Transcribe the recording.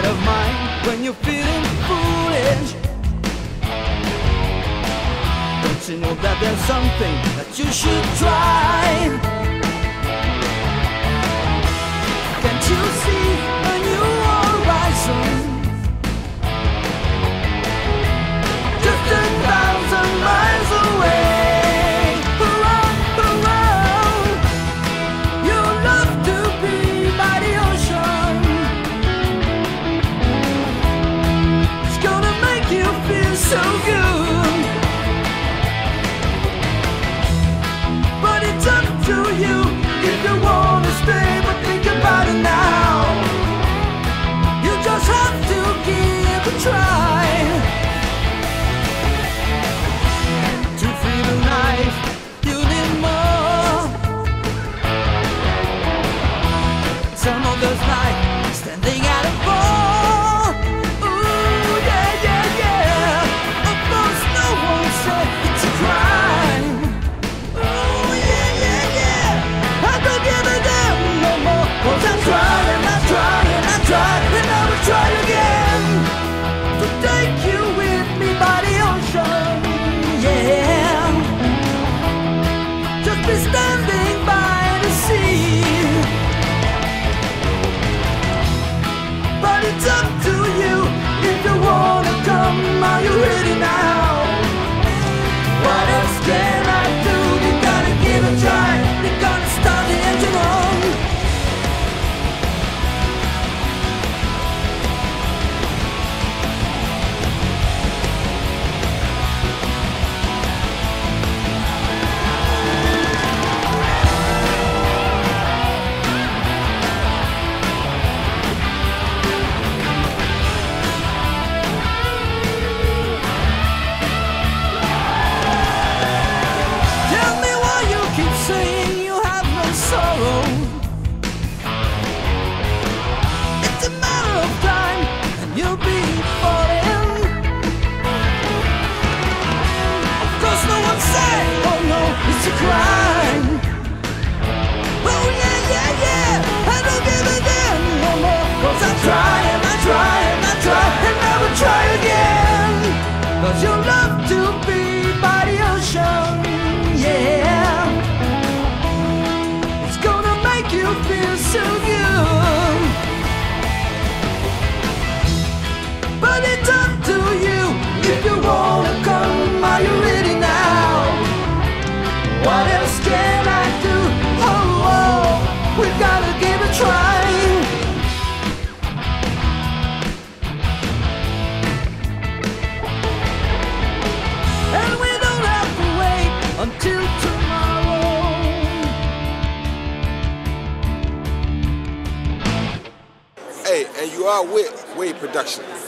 state of mind when you're feeling foolish. Don't you know that there's something that you should try? Can't you see a new horizon? Just 1,000 miles away. So good, but it's up to you if you wanna stay. But think about it now. You just have to give a try to feel alive. You need more. Some of those nights standing at a bar. It's a crime. Oh yeah, yeah, yeah. I don't give a damn no more. 'Cause I'm trying, I'm trying, I'm trying, and I will try again to take you with me by the ocean. Yeah, just be standing by the sea. But it's up to you if you wanna come. Are you ready now? What else can I do? You gotta give a try. You gotta start the engine on. Saying you have no sorrow. It's a matter of time and you'll be falling. Of course no one said, oh no, it's a crime. Oh yeah, yeah, yeah, I don't give a damn no more. 'Cause I'm trying, I'm trying, I'm trying, and I will try again. 'Cause you love to be by the ocean, yeah. You feel so good, but it's up to you if you wanna come. Are you ready now? What else can I do? Oh, oh, we gotta give a try. And we don't have to wait until tomorrow. Hey, and you are with Wade Production.